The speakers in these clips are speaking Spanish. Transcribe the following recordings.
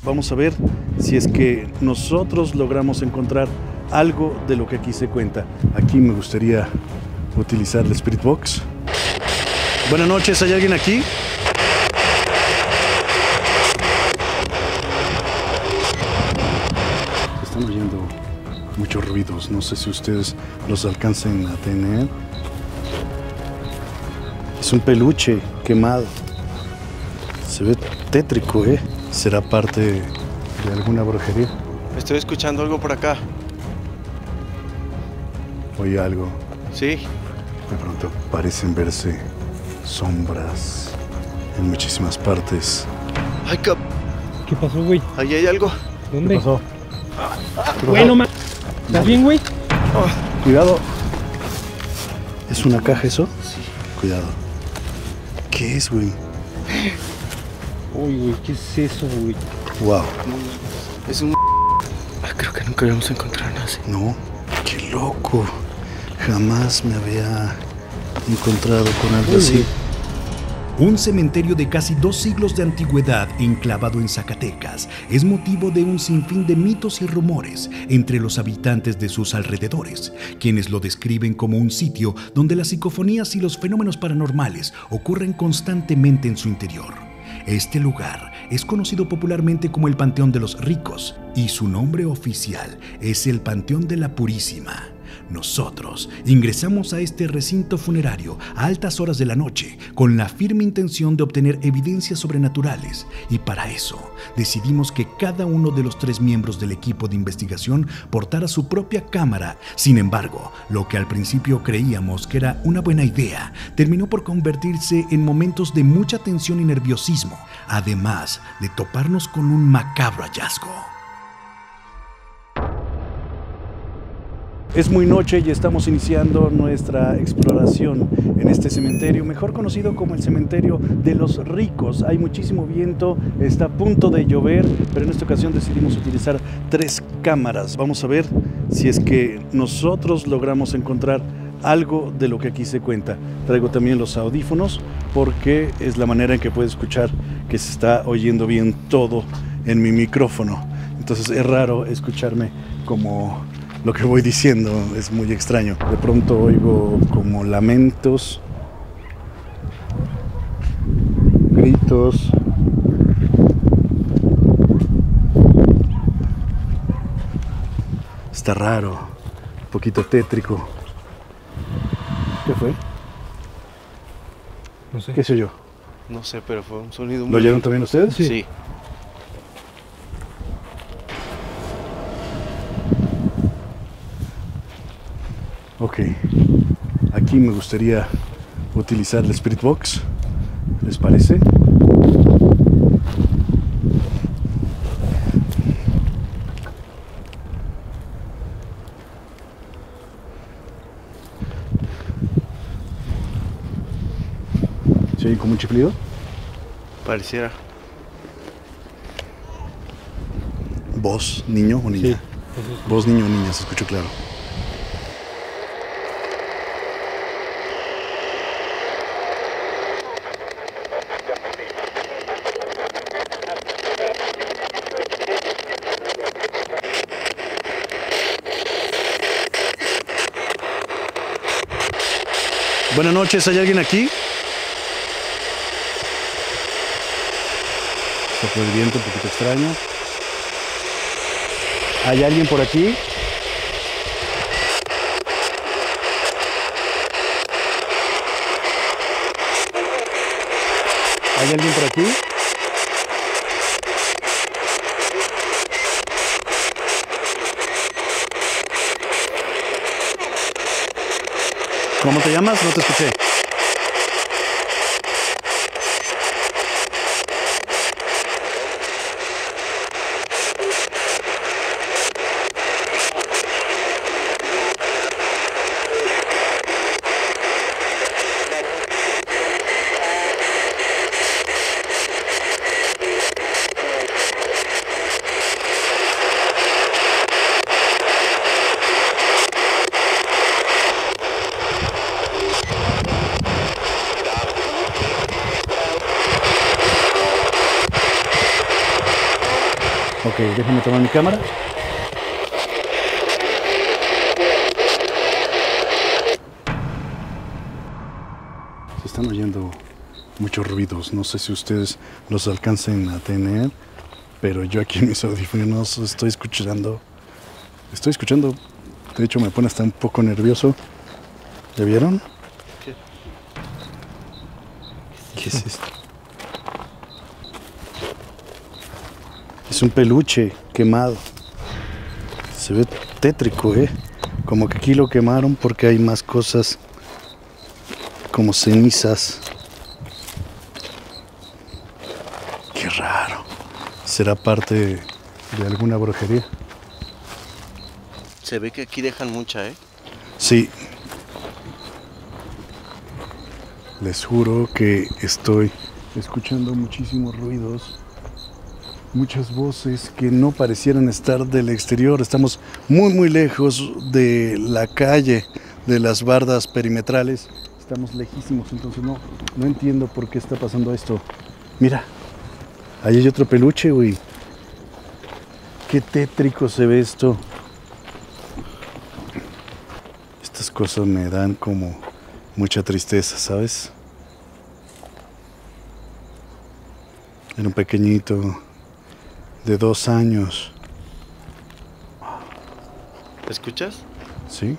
Vamos a ver si es que nosotros logramos encontrar algo de lo que aquí se cuenta. Aquí me gustaría utilizar el Spirit Box. Buenas noches, ¿hay alguien aquí? Están oyendo muchos ruidos, no sé si ustedes los alcancen a tener. Es un peluche quemado. Se ve tétrico, ¿eh? ¿Será parte de alguna brujería? Estoy escuchando algo por acá. Oye algo. Sí. De pronto parecen verse sombras en muchísimas partes. Ay, ¿Qué pasó, güey? ahí hay algo. ¿Dónde? ¿Qué pasó? Bueno, man. ¿Estás bien, güey? Cuidado. ¿Es una caja eso? Sí. Cuidado. ¿Qué es, güey? Uy, güey, ¿qué es eso, güey? Wow. No, es un... creo que nunca habíamos encontrado nada así. No, qué loco. Jamás me había encontrado con algo así. Un cementerio de casi 2 siglos de antigüedad enclavado en Zacatecas es motivo de un sinfín de mitos y rumores entre los habitantes de sus alrededores, quienes lo describen como un sitio donde las psicofonías y los fenómenos paranormales ocurren constantemente en su interior. Este lugar es conocido popularmente como el Panteón de los Ricos y su nombre oficial es el Panteón de la Purísima. Nosotros ingresamos a este recinto funerario a altas horas de la noche con la firme intención de obtener evidencias sobrenaturales y para eso decidimos que cada uno de los 3 miembros del equipo de investigación portara su propia cámara. Sin embargo, lo que al principio creíamos que era una buena idea terminó por convertirse en momentos de mucha tensión y nerviosismo, además de toparnos con un macabro hallazgo. Es muy noche y estamos iniciando nuestra exploración en este cementerio, mejor conocido como el Cementerio de los Ricos. Hay muchísimo viento, está a punto de llover, pero en esta ocasión decidimos utilizar 3 cámaras. Vamos a ver si es que nosotros logramos encontrar algo de lo que aquí se cuenta. Traigo también los audífonos porque es la manera en que puedo escuchar que se está oyendo bien todo en mi micrófono. Entonces es raro escucharme como... lo que voy diciendo es muy extraño. De pronto oigo como lamentos, gritos. Está raro, un poquito tétrico. ¿Qué fue? No sé. ¿Qué sé yo? No sé, pero fue un sonido muy... ¿Lo oyeron también ustedes? Sí. Ok, aquí me gustaría utilizar el Spirit Box, ¿les parece? ¿Se oye como un chiflido? Pareciera. ¿Voz, niño o niña? Sí. Voz, niño o niña, se escuchó claro. Buenas noches, ¿hay alguien aquí? Sopla el viento un poquito extraño. ¿Hay alguien por aquí? ¿Hay alguien por aquí? ¿Cómo te llamas? No te escuché. Ok, déjame tomar mi cámara. Se están oyendo muchos ruidos, no sé si ustedes los alcancen a tener, pero yo aquí en mis audífonos estoy escuchando, de hecho me pone hasta un poco nervioso. ¿Ya vieron? ¿Qué es esto? Es un peluche quemado. Se ve tétrico, como que aquí lo quemaron porque hay más cosas como cenizas. Qué raro. ¿Será parte de alguna brujería? Se ve que aquí dejan mucha, Sí. Les juro que estoy escuchando muchísimos ruidos, muchas voces que no parecieran estar del exterior. Estamos muy lejos de la calle, de las bardas perimetrales. Estamos lejísimos, entonces no entiendo por qué está pasando esto. Mira, ahí hay otro peluche, güey. Qué tétrico se ve esto. Estas cosas me dan como mucha tristeza, ¿sabes? Era un pequeñito de 2 años. ¿Escuchas? ¿Sí?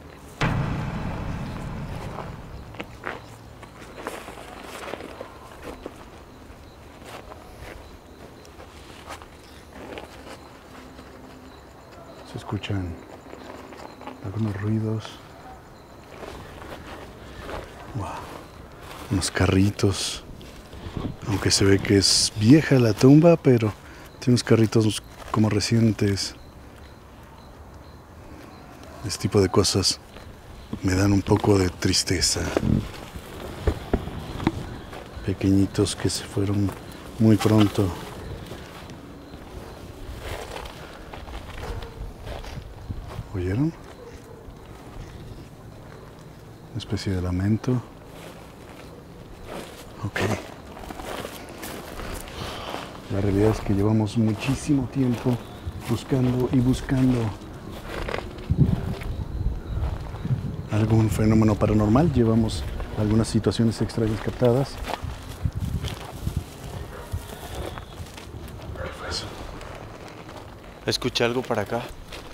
Se escuchan algunos ruidos. Wow. Unos carritos. Aunque se ve que es vieja la tumba, pero tiene unos carritos como recientes. Este tipo de cosas me dan un poco de tristeza. Pequeñitos que se fueron muy pronto. ¿Oyeron? Una especie de lamento. Ok. La realidad es que llevamos muchísimo tiempo buscando algún fenómeno paranormal. Llevamos algunas situaciones extrañas captadas. ¿Qué fue eso? Escuché algo para acá.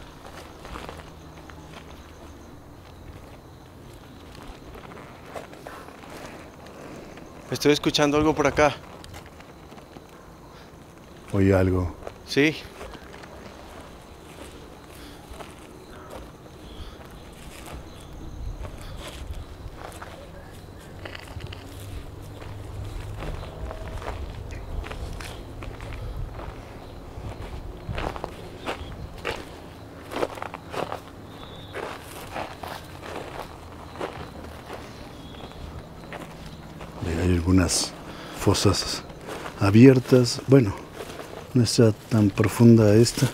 Estoy escuchando algo por acá. Oí algo. Sí. Hay algunas fosas abiertas. Bueno, no está tan profunda esta.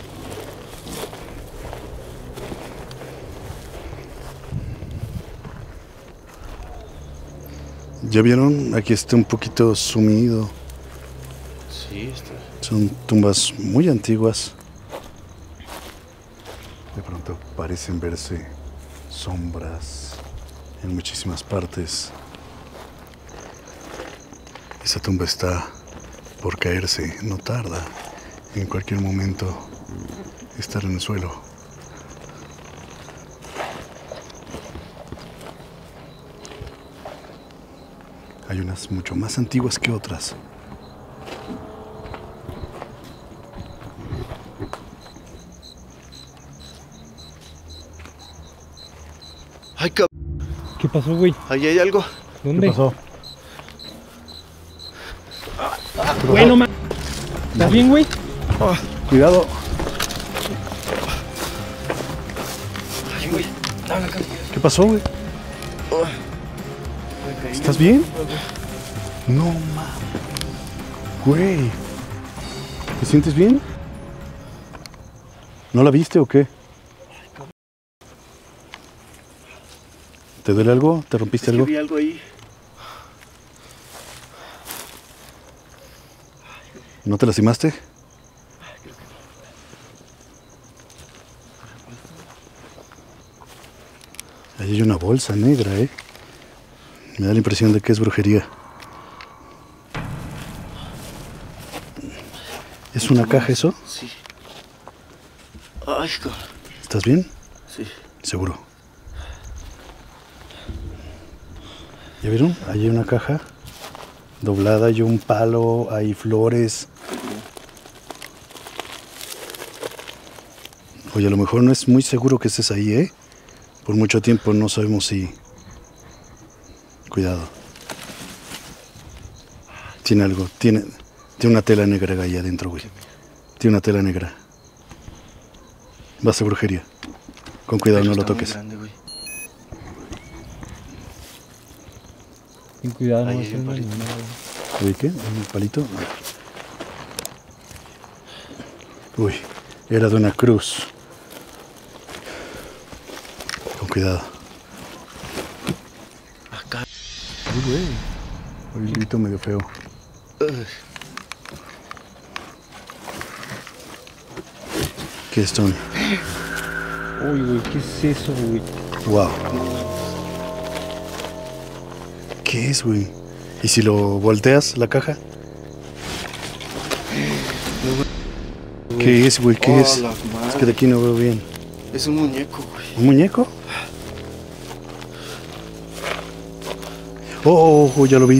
¿Ya vieron? Aquí está un poquito sumido. Sí, está. Son tumbas muy antiguas. De pronto parecen verse sombras en muchísimas partes. Esa tumba está por caerse, no tarda en cualquier momento estar en el suelo. Hay unas mucho más antiguas que otras. Ay, ¿Qué pasó, güey? ahí hay algo. ¿Dónde? ¿Qué pasó? Güey, no mames. ¿Estás bien, güey? Cuidado. Ay, güey. ¿Qué pasó, güey? ¿Estás bien? No mames. Güey. ¿Te sientes bien? ¿No la viste o qué? ¿Te duele algo? ¿Te rompiste algo? Vi algo ahí. ¿No te lastimaste? Ahí hay una bolsa negra, ¿eh? Me da la impresión de que es brujería. ¿Es una caja eso? Sí. Ay, cabrón. ¿Estás bien? Sí. Seguro. ¿Ya vieron? Ahí hay una caja doblada, hay un palo, hay flores. Oye, a lo mejor no es muy seguro que estés ahí, ¿eh? Por mucho tiempo no sabemos si... Cuidado. Tiene algo, tiene una tela negra ahí adentro, güey. Tiene una tela negra. Va a ser brujería. Con cuidado, Pero no lo está muy toques. grande, güey. Ten cuidado, no Ahí va a hay ser un una palito. luna, güey. Uy, ¿qué? ¿Un palito? Uy, era de una cruz. Con cuidado. Acá. Uy, güey. Un grito medio feo. ¿Qué es, Tony? Uy, güey, ¿qué es eso, güey? Wow. ¿Qué es, güey? ¿Y si lo volteas, la caja? ¿Qué es, güey? ¿Qué es? la Es madre. que de aquí no veo bien. Es un muñeco, güey. ¿Un muñeco? Oh, ya lo vi.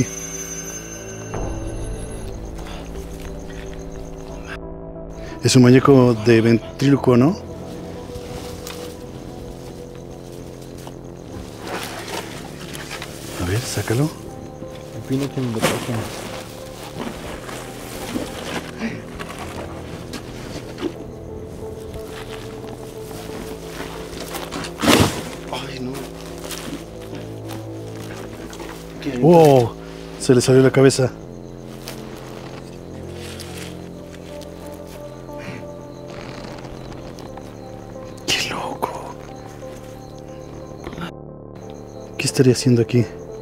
Es un muñeco de ventrílocuo, ¿no? A ver, sácalo. Opino que me lo tocan. Ay, no. ¿Qué hay? ¡Wow! Se le salió la cabeza. ¡Qué loco! ¿Qué estaría haciendo aquí?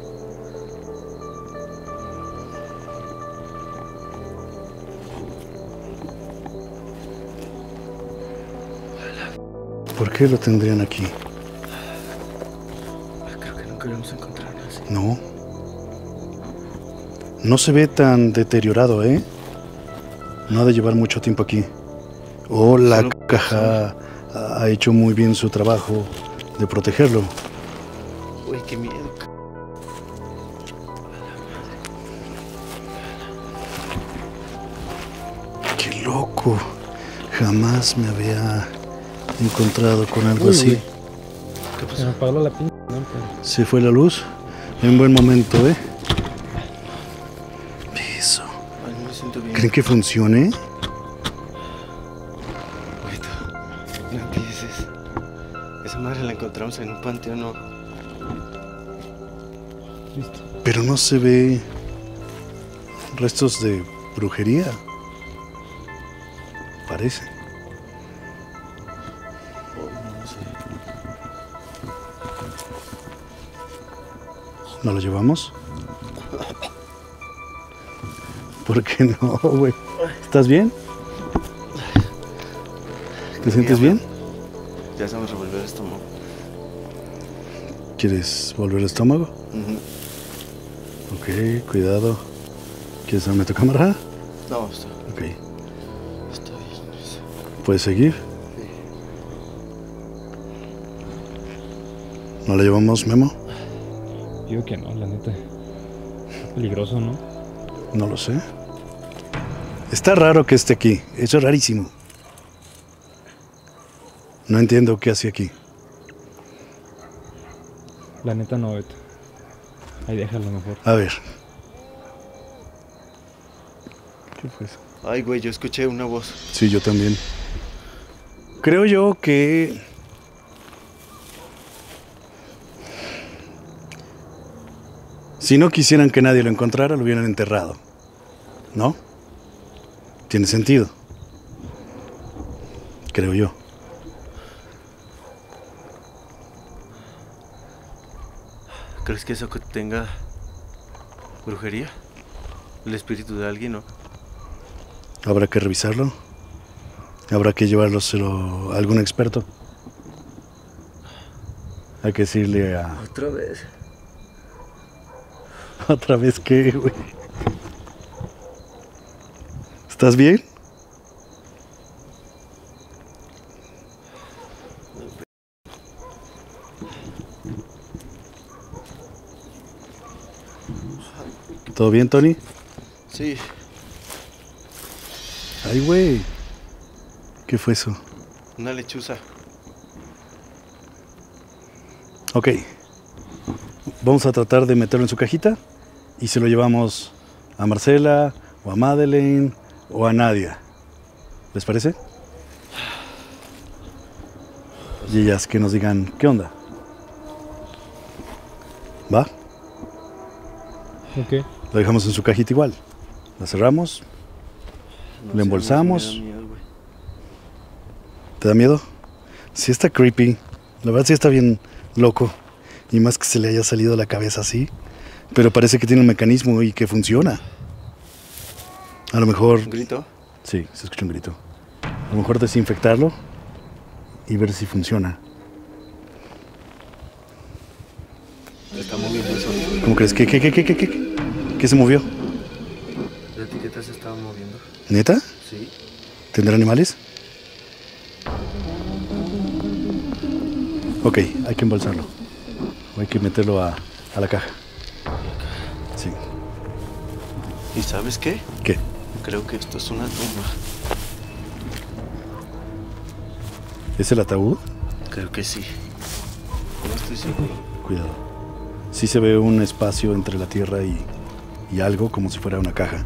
¿Por qué lo tendrían aquí? Creo que nunca lo vamos a encontrar así. No. No se ve tan deteriorado, ¿eh? No ha de llevar mucho tiempo aquí. Oh, la Solo- caja ha hecho muy bien su trabajo de protegerlo. Uy, qué miedo. ¡Qué loco! Jamás me había encontrado con algo Uy, así. güey. ¿Qué Se pasó? me apagó la pinche lámpara. Se fue la luz en buen momento, ¿eh? Eso. Ay, no me siento bien. ¿Creen que funcione? Güey, tú, no empieces. Esa madre la encontramos en un panteón, ¿no? Listo. Pero no se ve restos de brujería. Parece. No sé. ¿No lo llevamos? ¿Por qué no, güey? ¿Estás bien? ¿Te sientes bien? Ya se me revolvió el estómago. ¿Quieres volver al estómago? Ujú. Ok, cuidado. ¿Quieres darme tu cámara? No, Ok. está bien. ¿Puedes seguir? ¿No la llevamos, Memo? Yo digo que no, la neta. Está peligroso, ¿no? No lo sé. Está raro que esté aquí. Eso es rarísimo. No entiendo qué hace aquí. La neta no, Beto. Ahí déjalo mejor. A ver. ¿Qué fue eso? Ay, güey, yo escuché una voz. Sí, yo también. Creo yo que... si no quisieran que nadie lo encontrara, lo hubieran enterrado. ¿No? Tiene sentido. Creo yo. ¿Crees que eso que tenga brujería? ¿El espíritu de alguien, no? Habrá que revisarlo. Habrá que llevárselo a algún experto. Hay que decirle a... Otra vez. ¿Otra vez qué, güey? ¿Estás bien? ¿Todo bien, Tony? Sí. Ay, güey. ¿Qué fue eso? Una lechuza. Ok. Vamos a tratar de meterlo en su cajita y se lo llevamos a Marcela o a Madeleine o a Nadia. ¿Les parece? Y ellas que nos digan, ¿qué onda? ¿Va? Ok. Lo dejamos en su cajita igual. La cerramos. Le embolsamos. Me da miedo, güey. ¿Te da miedo? Sí está creepy. La verdad sí está bien loco. Y más que se le haya salido la cabeza así. Pero parece que tiene un mecanismo y que funciona. A lo mejor... ¿Un grito? Sí, se escucha un grito. A lo mejor desinfectarlo y ver si funciona. Se está moviendo eso. ¿Cómo crees? ¿Qué se movió? La etiqueta se estaba moviendo. ¿Neta? Sí. ¿Tendrá animales? Ok, hay que embolsarlo. O hay que meterlo a la caja. Sí. ¿Y sabes qué? ¿Qué? Creo que esto es una tumba. ¿Es el ataúd? Creo que sí. No estoy seguro. Cuidado. Sí se ve un espacio entre la tierra y algo como si fuera una caja.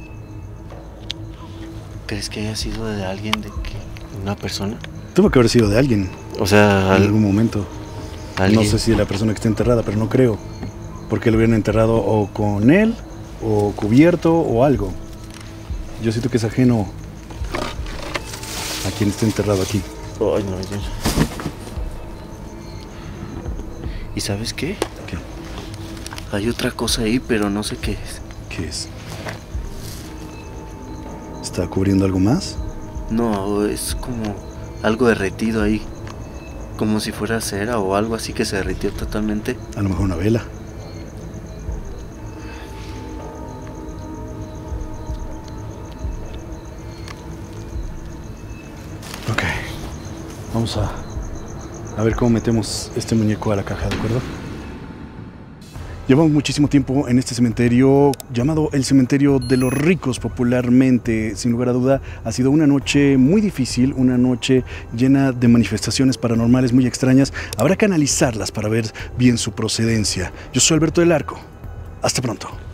¿Crees que haya sido de alguien, una persona? Tuvo que haber sido de alguien O sea, en algún momento. alguien. No sé si de la persona que está enterrada, pero no creo. Porque lo hubieran enterrado o con él, o cubierto, o algo. Yo siento que es ajeno a quien está enterrado aquí. Ay, no, ya. ¿Y sabes qué? ¿Qué? Hay otra cosa ahí, pero no sé qué es. ¿Qué es? ¿Está cubriendo algo más? No, es como algo derretido ahí. Como si fuera cera o algo así que se derritió totalmente. A lo mejor una vela. Ok. Vamos a ver cómo metemos este muñeco a la caja, ¿de acuerdo? Llevamos muchísimo tiempo en este cementerio llamado el Cementerio de los Ricos popularmente. Sin lugar a duda, ha sido una noche muy difícil, una noche llena de manifestaciones paranormales muy extrañas. Habrá que analizarlas para ver bien su procedencia. Yo soy Alberto del Arco. Hasta pronto.